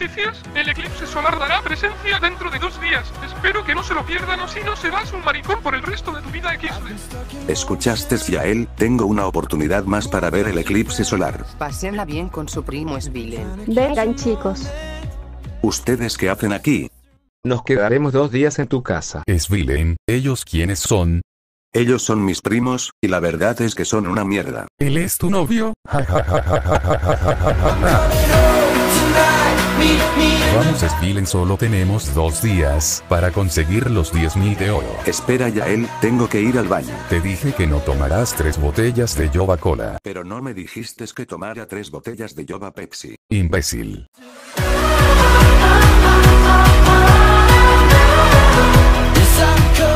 noticias? El eclipse solar dará presencia dentro de 2 días. Espero que no se lo pierdan o si no serás un maricón por el resto de tu vida XD. ¿Escuchaste, Yael? Tengo una oportunidad más para ver el eclipse solar. Pásenla bien con su primo Svilen. Vengan chicos. ¿Ustedes qué hacen aquí? Nos quedaremos 2 días en tu casa. Svilen, ¿ellos quiénes son? Ellos son mis primos, y la verdad es que son una mierda. ¿Él es tu novio? Vamos, Svilen, solo tenemos 2 días para conseguir los 10.000 de oro. Espera, Yael, tengo que ir al baño. Te dije que no tomarás 3 botellas de Jova Cola. Pero no me dijiste que tomara 3 botellas de Jova Pepsi. Imbécil. Yes, I'm cold.